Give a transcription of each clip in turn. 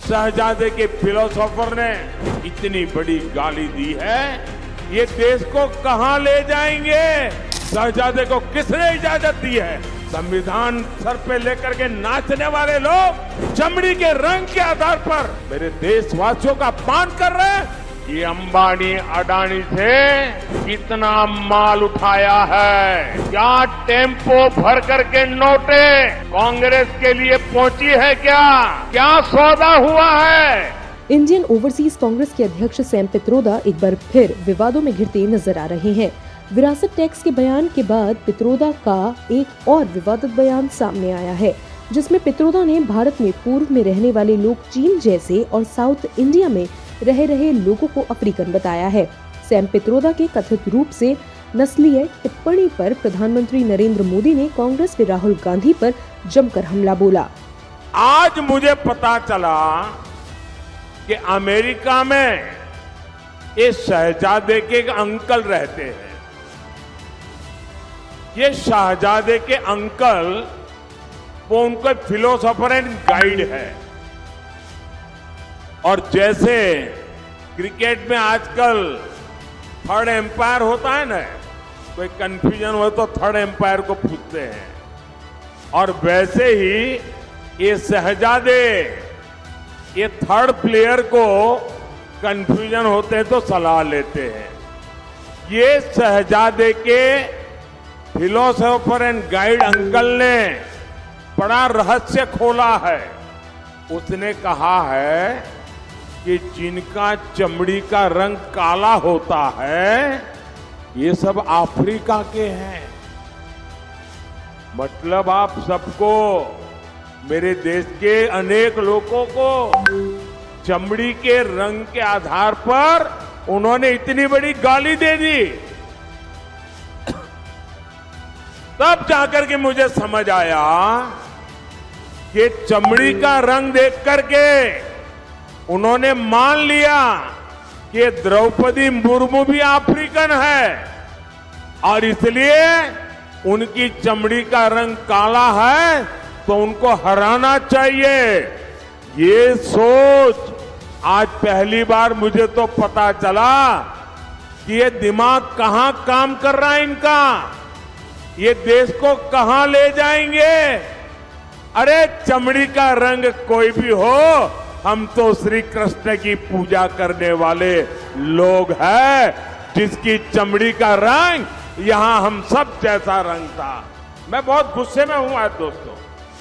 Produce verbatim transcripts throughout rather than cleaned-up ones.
शहजादे के फिलोसोफर ने इतनी बड़ी गाली दी है, ये देश को कहां ले जाएंगे? शहजादे को किसने इजाजत दी है? संविधान सर पे लेकर के नाचने वाले लोग चमड़ी के रंग के आधार पर मेरे देशवासियों का अपमान कर रहे हैं। ये अंबानी अडानी से कितना माल उठाया है, क्या टेम्पो भर करके नोटे कांग्रेस के लिए पहुंची है, क्या क्या सौदा हुआ है? इंडियन ओवरसीज कांग्रेस के अध्यक्ष सैम पित्रोदा एक बार फिर विवादों में घिरते नजर आ रहे हैं। विरासत टैक्स के बयान के बाद पित्रोदा का एक और विवादित बयान सामने आया है, जिसमें पित्रोदा ने भारत में पूर्व में रहने वाले लोग चीन जैसे और साउथ इंडिया में रह रहे लोगों को अफ्रीकन बताया है। सैम पित्रोदा के कथित रूप से नस्लीय टिप्पणी पर प्रधानमंत्री नरेंद्र मोदी ने कांग्रेस के राहुल गांधी पर जमकर हमला बोला। आज मुझे पता चला कि अमेरिका में ये शहजादे के अंकल रहते हैं। ये शहजादे के अंकल वो उनका फिलोसोफर एंड गाइड है। और जैसे क्रिकेट में आजकल थर्ड एम्पायर होता है ना, कोई कंफ्यूजन हो तो थर्ड एम्पायर को पूछते हैं, और वैसे ही ये शहजादे ये थर्ड प्लेयर को कंफ्यूजन होते हैं तो सलाह लेते हैं। ये शहजादे के फिलोसोफर एंड गाइड अंकल ने बड़ा रहस्य खोला है। उसने कहा है कि जिनका चमड़ी का रंग काला होता है ये सब अफ्रीका के हैं। मतलब आप सबको, मेरे देश के अनेक लोगों को चमड़ी के रंग के आधार पर उन्होंने इतनी बड़ी गाली दे दी। तब जाकर के मुझे समझ आया कि चमड़ी का रंग देख करके उन्होंने मान लिया कि द्रौपदी मुर्मू भी अफ्रीकन है और इसलिए उनकी चमड़ी का रंग काला है तो उनको हराना चाहिए। ये सोच आज पहली बार मुझे तो पता चला कि ये दिमाग कहां काम कर रहा है इनका, ये देश को कहां ले जाएंगे। अरे चमड़ी का रंग कोई भी हो, हम तो श्री कृष्ण की पूजा करने वाले लोग हैं, जिसकी चमड़ी का रंग यहां हम सब जैसा रंग था। मैं बहुत गुस्से में हूं आज दोस्तों,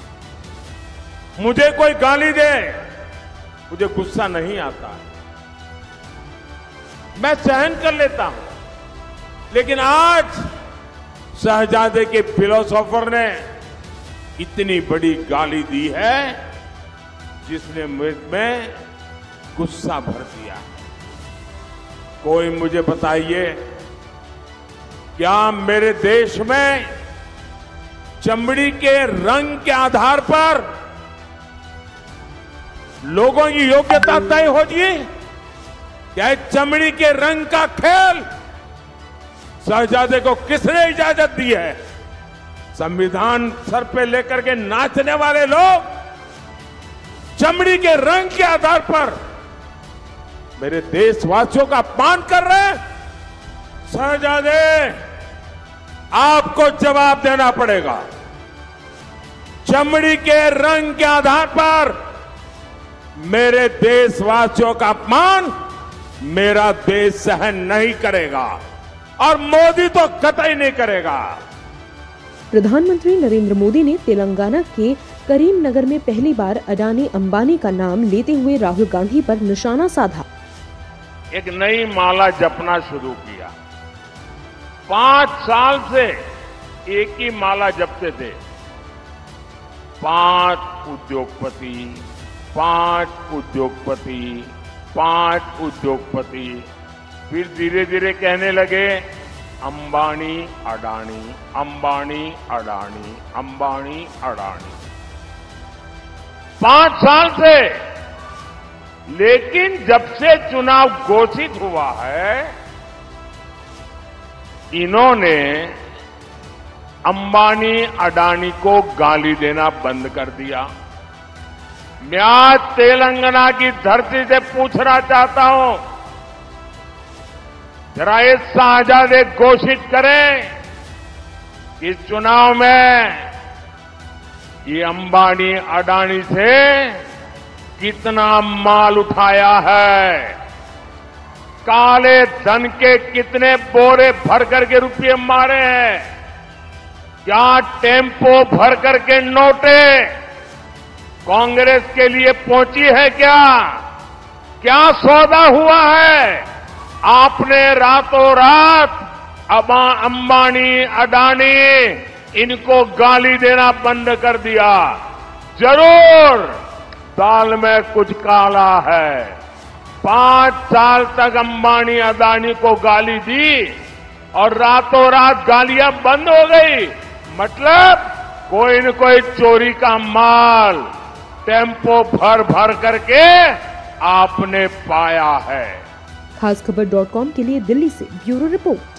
मुझे कोई गाली दे मुझे गुस्सा नहीं आता, मैं सहन कर लेता हूं, लेकिन आज शहजादे के फिलोसोफर ने इतनी बड़ी गाली दी है जिसने में गुस्सा भर दिया। कोई मुझे बताइए, क्या मेरे देश में चमड़ी के रंग के आधार पर लोगों की योग्यता तय होगी? क्या चमड़ी के रंग का खेल शहजादे को किसने इजाजत दी है? संविधान सर पे लेकर के नाचने वाले लोग चमड़ी के रंग के आधार पर मेरे देशवासियों का अपमान कर रहे हैं। शहजादे, आपको जवाब देना पड़ेगा। चमड़ी के रंग के आधार पर मेरे देशवासियों का अपमान मेरा देश सहन नहीं करेगा और मोदी तो कतई नहीं करेगा। प्रधानमंत्री नरेंद्र मोदी ने तेलंगाना के करीमनगर में पहली बार अडानी अंबानी का नाम लेते हुए राहुल गांधी पर निशाना साधा। एक नई माला जपना शुरू किया। पांच साल से एक ही माला जपते थे, पांच उद्योगपति, पांच उद्योगपति, पांच उद्योगपति। फिर धीरे धीरे कहने लगे अंबानी अडानी, अंबानी अडानी, अंबानी अडानी। पांच साल से, लेकिन जब से चुनाव घोषित हुआ है, इन्होंने अंबानी अडानी को गाली देना बंद कर दिया। मैं आज तेलंगाना की धरती से पूछना चाहता हूं, जरा ये साझादे घोषित करें कि चुनाव में ये अंबानी अडानी से कितना माल उठाया है, काले धन के कितने बोरे भर करके रुपये मारे हैं, क्या टेम्पो भर करके नोटे कांग्रेस के लिए पहुंची है, क्या क्या सौदा हुआ है। आपने रातों रात अबा अंबानी अडानी इनको गाली देना बंद कर दिया। जरूर दाल में कुछ काला है। पांच साल तक अंबानी अडानी को गाली दी और रातों रात गालियां बंद हो गई। मतलब कोई न कोई चोरी का माल टेम्पो भर भर करके आपने पाया है। खास खबर डॉट कॉम के लिए दिल्ली से ब्यूरो रिपोर्ट।